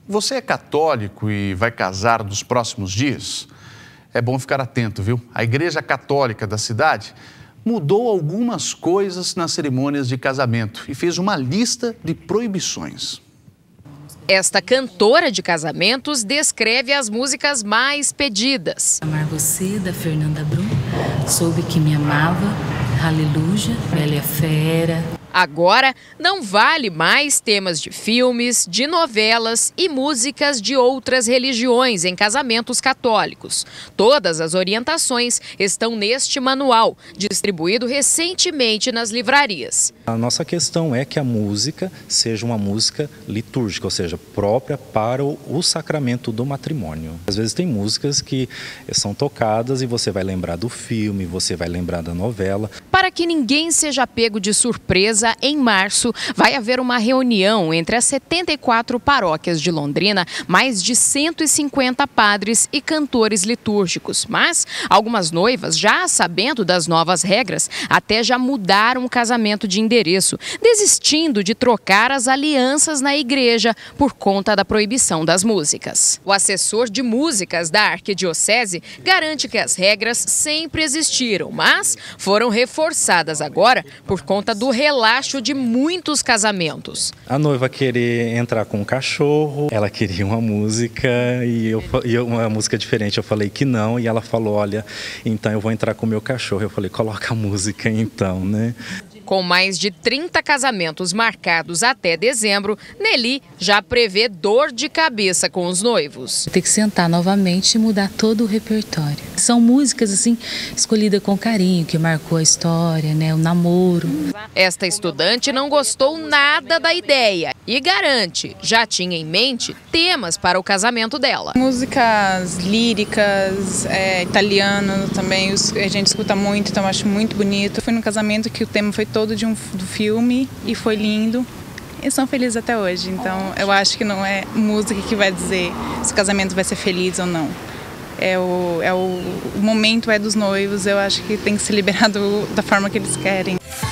Você é católico e vai casar nos próximos dias? É bom ficar atento, viu? A Igreja Católica da cidade mudou algumas coisas nas cerimônias de casamento e fez uma lista de proibições. Esta cantora de casamentos descreve as músicas mais pedidas. Amar você, da Fernanda Brum, soube que me amava, aleluia, Bela e a Fera. Agora, não vale mais temas de filmes, de novelas e músicas de outras religiões em casamentos católicos. Todas as orientações estão neste manual, distribuído recentemente nas livrarias. A nossa questão é que a música seja uma música litúrgica, ou seja, própria para o sacramento do matrimônio. Às vezes tem músicas que são tocadas e você vai lembrar do filme, você vai lembrar da novela. Para que ninguém seja pego de surpresa, em março vai haver uma reunião entre as 74 paróquias de Londrina, mais de 150 padres e cantores litúrgicos. Mas algumas noivas, já sabendo das novas regras, até já mudaram o casamento de endereço, desistindo de trocar as alianças na igreja por conta da proibição das músicas. O assessor de músicas da Arquidiocese garante que as regras sempre existiram, mas foram reforçadas agora por conta do relaxo de muitos casamentos. A noiva querer entrar com um cachorro, ela queria uma música e uma música diferente. Eu falei que não e ela falou, olha, então eu vou entrar com o meu cachorro. Eu falei, coloca a música então, né? Com mais de 30 casamentos marcados até dezembro, Nelly já prevê dor de cabeça com os noivos. Tem que sentar novamente e mudar todo o repertório. São músicas assim escolhidas com carinho, que marcou a história, né, o namoro. Esta estudante não gostou nada da ideia e garante, já tinha em mente temas para o casamento dela. Músicas líricas, italiano também, a gente escuta muito, então eu acho muito bonito. Fui num casamento que o tema foi todo do filme e foi lindo. Eles são felizes até hoje, então eu acho que não é música que vai dizer se o casamento vai ser feliz ou não. O momento é dos noivos, eu acho que tem que se liberar da forma que eles querem.